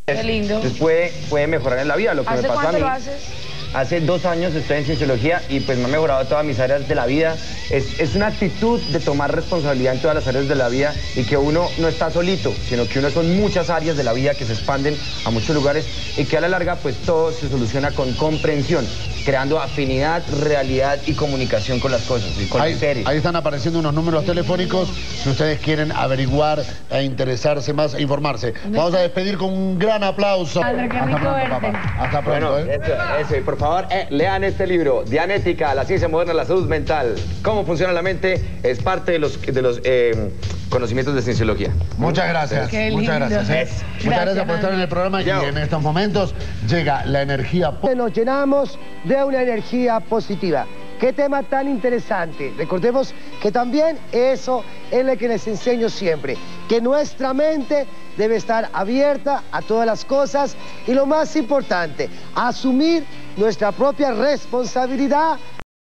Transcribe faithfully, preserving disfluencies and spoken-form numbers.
Qué lindo. Entonces puede, puede mejorar en la vida, lo que me ¿Hace pasó a cuánto mí. lo haces? Hace dos años estoy en Cienciología y pues me ha mejorado todas mis áreas de la vida. Es, es una actitud de tomar responsabilidad en todas las áreas de la vida y que uno no está solito, sino que uno son muchas áreas de la vida que se expanden a muchos lugares y que a la larga pues todo se soluciona con comprensión, creando afinidad, realidad y comunicación con las cosas y con ahí, los seres. Ahí están apareciendo unos números telefónicos si ustedes quieren averiguar e interesarse más e informarse. Vamos a despedir con un gran aplauso. Padre, qué rico Hasta pronto, verte. papá. Hasta pronto, Bueno, ¿eh? eso, eso. Y por favor, eh, lean este libro, Dianética, la ciencia moderna de la salud mental. Cómo funciona la mente es parte de los, de los eh, conocimientos de cienciología. Muchas gracias. Qué Muchas lindo. gracias. ¿eh? Gracias, Muchas gracias por estar en el programa Chao. y en estos momentos llega la energía. Nos llenamos de una energía positiva. Qué tema tan interesante. Recordemos que también eso es lo que les enseño siempre, que nuestra mente debe estar abierta a todas las cosas y lo más importante, asumir nuestra propia responsabilidad